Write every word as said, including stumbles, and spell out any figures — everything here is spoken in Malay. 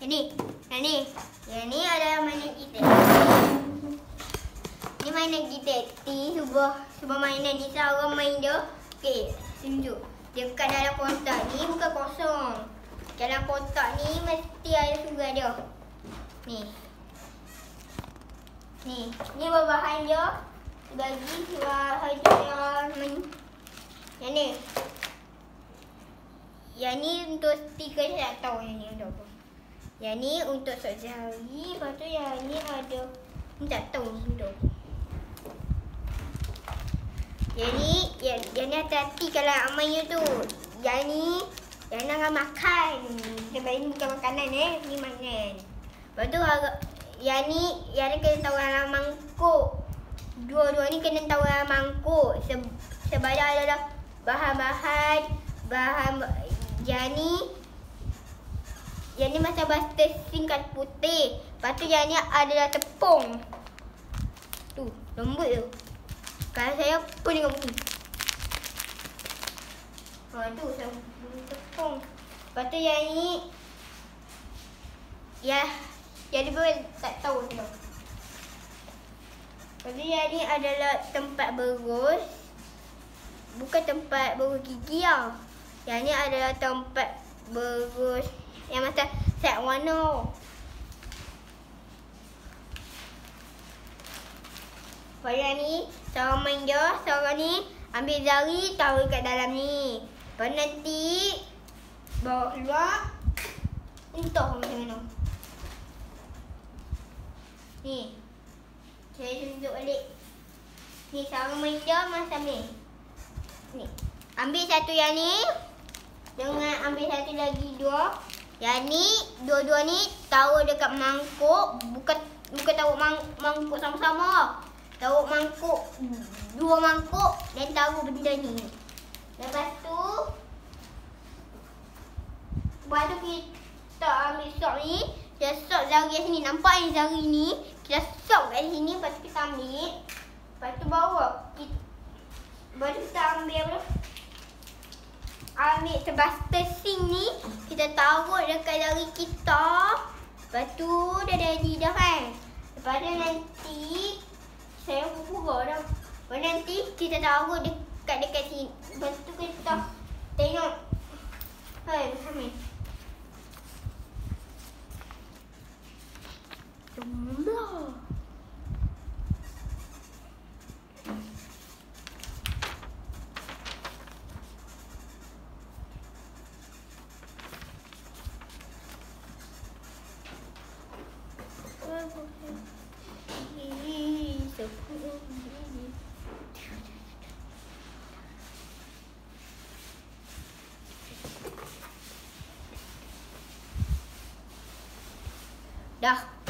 Yang ni. Yang ni. Yang ni adalah mainan kita. Ni mainan kita. Ni sebuah sebuah mainan ni. Cara main dia. Okey, tunjuk. Dia kat dalam kotak ni bukan kosong. Dalam kotak ni mesti ada sugar dia. Ni. Ni. Ni bahan dia. Bagi bahan dia main. Yang ni. Yang ni untuk stiker, saya tak tahu yang ni ada apa. Yang ni untuk sok jari. Lepas tu yang ni ada. Ni tak tahu ni untuk apa. Yang ni, yang, yang ni hati-hati kalau nak main tu. Yang ni, yang ni nak makan. Kita main bukan makanan eh. Ni mainan. Lepas tu yang ni, yang ni kena taruh dalam mangkuk. Dua-dua ni kena taruh dalam mangkuk. Se sebab dia adalah bahan-bahan. Bahan yang ni. Yang ni macam buster singkat putih. Lepas tu yang ni adalah tepung. Tu, lembut tu. Kalau saya pun dengan bunyi. Ha tu, saya bunyi tepung. Lepas tu yang ni. Ya, yang ni pun tak tahu tu. Lepas tu yang ni adalah tempat berus. Bukan tempat berus gigi tau. Yang ni adalah tempat berus yang macam set warna. Lepas yang ni, cara main dia, cara ni ambil jari, taruh kat dalam ni. Lepas nanti bawa keluar. Entah macam mana. Ni. Saya tunjuk balik. Ni cara main dia macam ni. Ni. Ambil satu yang ni. Dengan ambil satu lagi dua. Yang ni, dua-dua ni taruh dekat mangkuk. Bukan bukan taruh mang, mangkuk sama-sama. Taruh mangkuk, dua mangkuk dan taruh benda ni. Lepas tu, lepas tu kita ambil sok ni. Kita sok jari kat sini. Nampak ni jari ni? Kita sok kat sini. Lepas tu kita ambil. Lepas tu bawa. Kita, lepas tu kita ambil apa? Ambil sebuster sing ni. Kita taruh dekat jari kita. Lepas tu dah jadi dah kan. Lepas tu nanti saya pura dah. Lepas nanti kita taruh dekat-dekat sini. Lepas tu kita tengok. Hai, macam ni. Jumlah. Dah.